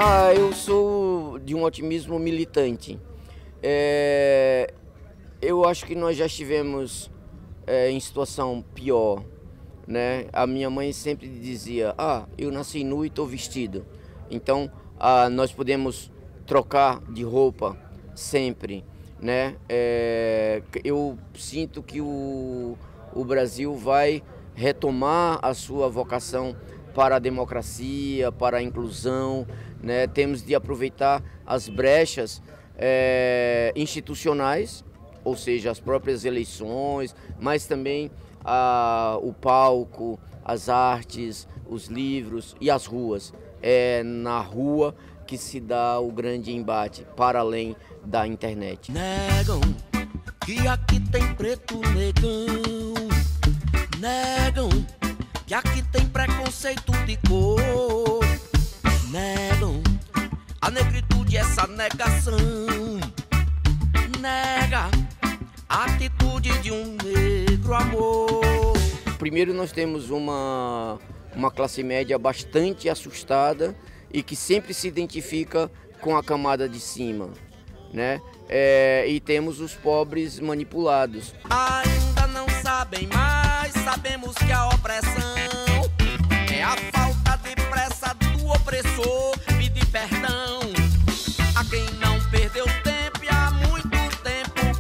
Eu sou de um otimismo militante. Eu acho que nós já estivemos em situação pior, né? A minha mãe sempre dizia, eu nasci nu e estou vestido. Então, nós podemos trocar de roupa sempre, né? Eu sinto que o Brasil vai retomar a sua vocação para a democracia, para a inclusão, né? Temos de aproveitar as brechas institucionais, ou seja, as próprias eleições, mas também o palco, as artes, os livros e as ruas. É na rua que se dá o grande embate, para além da internet. Negam que aqui tem preto negão, negam que aqui tem preconceito de cor, negam a negritude, essa negação, nega a atitude de um negro amor. Primeiro, nós temos uma classe média bastante assustada e que sempre se identifica com a camada de cima, né? E temos os pobres manipulados. Ainda não sabem, mas sabemos que a opressão é a falta de pressa do opressor. Pedir perdão a quem não perdeu tempo e há muito tempo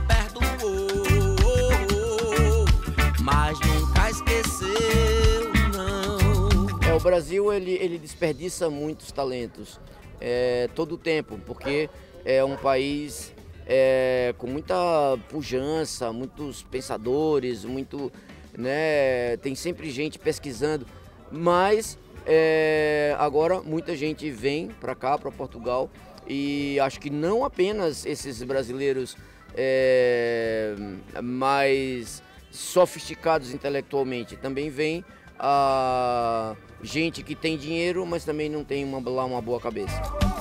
perdoou, mas nunca esqueceu, não. O Brasil ele desperdiça muitos talentos todo o tempo, porque é um país com muita pujança, muitos pensadores, né, tem sempre gente pesquisando, mas agora muita gente vem para cá, para Portugal, e acho que não apenas esses brasileiros mais sofisticados intelectualmente, também vem gente que tem dinheiro, mas também não tem uma boa cabeça.